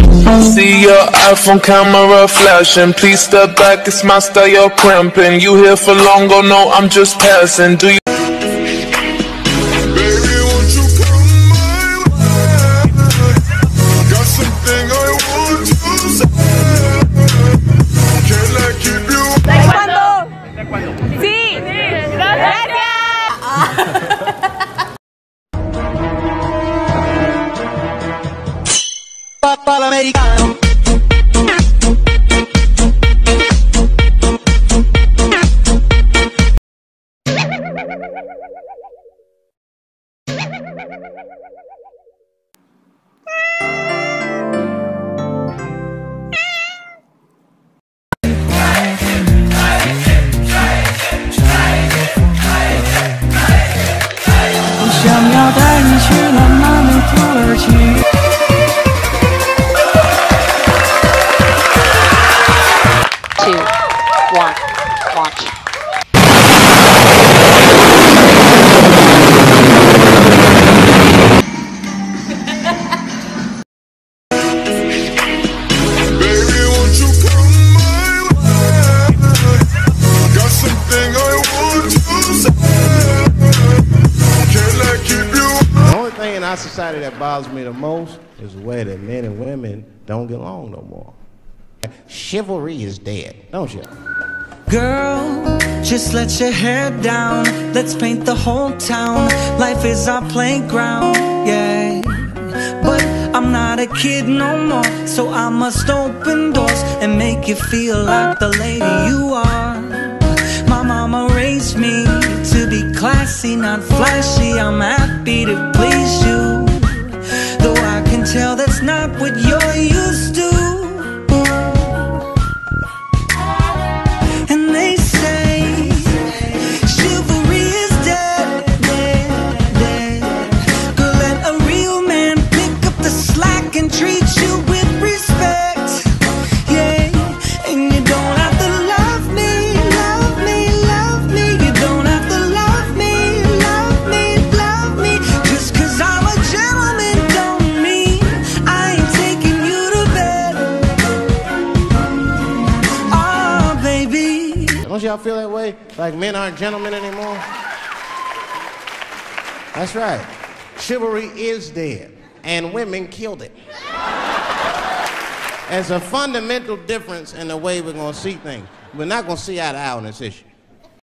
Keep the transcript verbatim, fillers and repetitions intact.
See your iPhone camera flashing. Please step back, it's my style, you're cramping. You here for long, oh no, I'm just passing. Do you? Americano. Our society that bothers me the most is the way that men and women don't get along no more. Chivalry is dead, don't you? Girl, just let your hair down. Let's paint the whole town. Life is our playground, yeah. But I'm not a kid no more, so I must open doors and make you feel like the lady you are. My mama raised me to be classy, not flashy. I'm happy to please you, though I can tell that's not what you're used to. And they say chivalry is dead, dead, dead. Girl, let a real man pick up the slack and treat you with respect, yeah. And you don't have to love me, love me, love me. You don't have to love me, love me, love me. Just cause I'm a gentleman don't mean I ain't taking you to bed. Oh, baby. Don't y'all feel that way? Like men aren't gentlemen anymore? That's right. Chivalry is dead, and women killed it. There's a fundamental difference in the way we're going to see things. We're not going to see eye to eye on this issue.